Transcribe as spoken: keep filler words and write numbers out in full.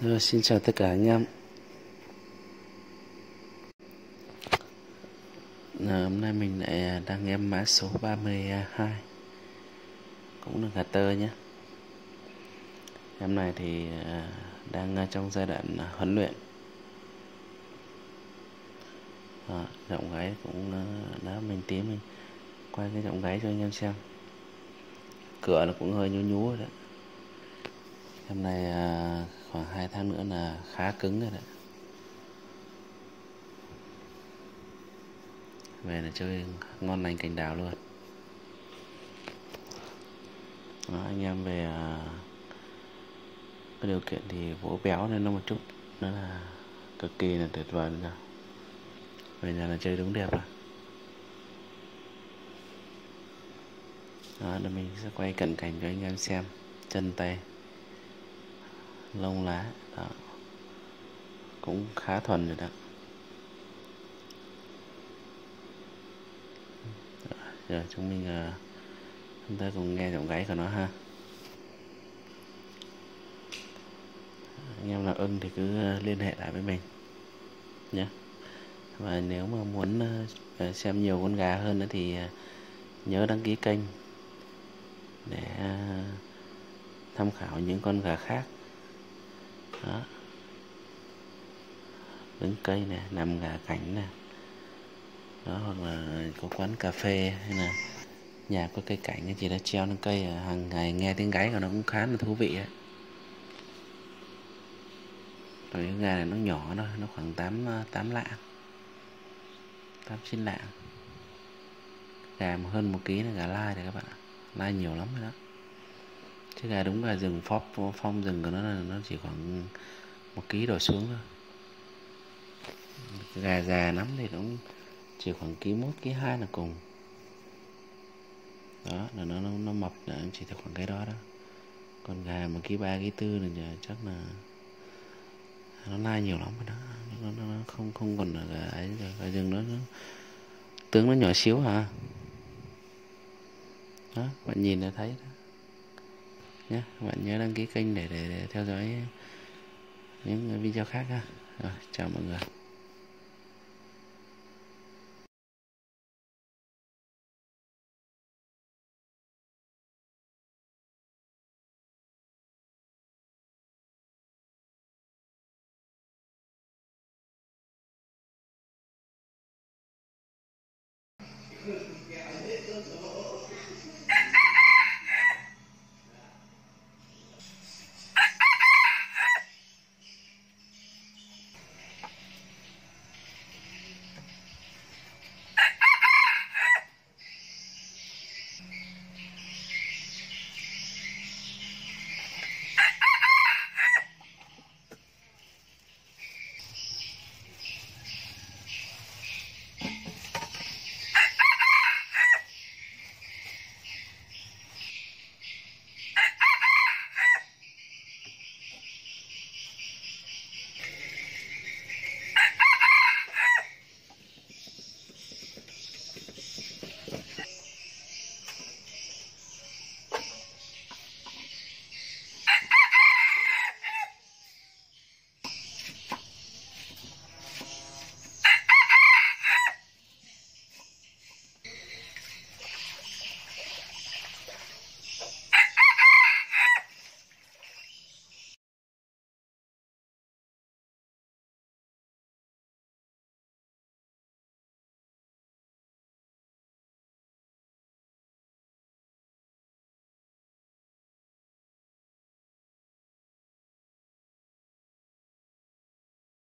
Rồi, xin chào tất cả anh em. À, hôm nay mình lại đang em mã số ba mươi hai, cũng là gà tơ nhé. Em này thì đang trong giai đoạn huấn luyện. À, giọng gáy cũng đã mình tí mình quay cái giọng gáy cho anh em xem. Cửa nó cũng hơi nhú nhú rồi đấy. Em này khoảng hai tháng nữa là khá cứng rồi đấy. Về là chơi ngon lành cành đào luôn. Đó, anh em về cái điều kiện thì vỗ béo lên nó một chút nữa là cực kỳ là tuyệt vời rồi. Về nhà là chơi đúng đẹp rồi. Đó, để mình sẽ quay cận cảnh cho anh em xem chân tay, lông lá đó, cũng khá thuần rồi đó. Giờ chúng mình uh, chúng ta cùng nghe giọng gáy của nó ha. Anh em nào ưng thì cứ liên hệ lại với mình nhé. Và nếu mà muốn uh, xem nhiều con gà hơn nữa thì uh, nhớ đăng ký kênh để uh, tham khảo những con gà khác. Đó, đứng cây này, nằm gà cảnh này đó, hoặc là có quán cà phê hay là nhà có cây cảnh chỉ đã treo lên cây, hàng ngày nghe tiếng gáy của nó cũng khá là thú vị ấy. Rồi cái gà này nó nhỏ thôi, nó khoảng tám tám lạng, tám chín lạng. Gà mà hơn một ký là gà lai rồi các bạn, lai nhiều lắm rồi đó. Chứ gà đúng gà rừng phong phong rừng của nó là nó chỉ khoảng một ký đổ xuống thôi. Gà già lắm thì nó chỉ khoảng ký một ký hai là cùng. Đó là nó nó, nó mập là chỉ khoảng cái đó đó. Còn gà mà ký ba ký tư là chắc là nó lai nhiều lắm rồi đó. Nó, nó, nó không không còn là gà ấy rồi. Gà rừng nó, nó tướng nó nhỏ xíu hả. Đó, bạn nhìn là thấy đó nhé. Bạn nhớ đăng ký kênh để, để, để theo dõi những video khác ha. Rồi, chào mọi người.